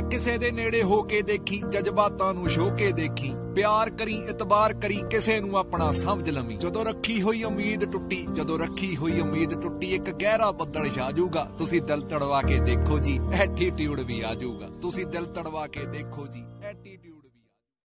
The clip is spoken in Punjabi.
ਕਿਸੇ ਦੇ ਨੇੜੇ ਹੋ ਕੇ ਦੇਖੀ, ਜਜ਼ਬਾਤਾਂ ਨੂੰ ਛੋ ਕੇ ਦੇਖੀ, ਪਿਆਰ ਕਰੀ ਇਤਬਾਰ ਕਰੀ, ਕਿਸੇ ਨੂੰ ਆਪਣਾ ਸਮਝ ਲਵੀਂ। ਜਦੋਂ ਰੱਖੀ ਹੋਈ ਉਮੀਦ ਟੁੱਟੀ, ਜਦੋਂ ਰੱਖੀ ਹੋਈ ਉਮੀਦ ਟੁੱਟੀ, ਇੱਕ ਗਹਿਰਾ ਬੱਦਲ ਛਾ ਜਾਊਗਾ। ਤੁਸੀਂ ਦਿਲ ਤੜਵਾ ਕੇ ਦੇਖੋ ਜੀ, ਐਟੀਟਿਊਡ ਵੀ ਆ ਜਾਊਗਾ। ਤੁਸੀਂ ਦਿਲ ਤੜਵਾ ਕੇ ਦੇਖੋ ਜੀ, ਐਟੀਟਿਊਡ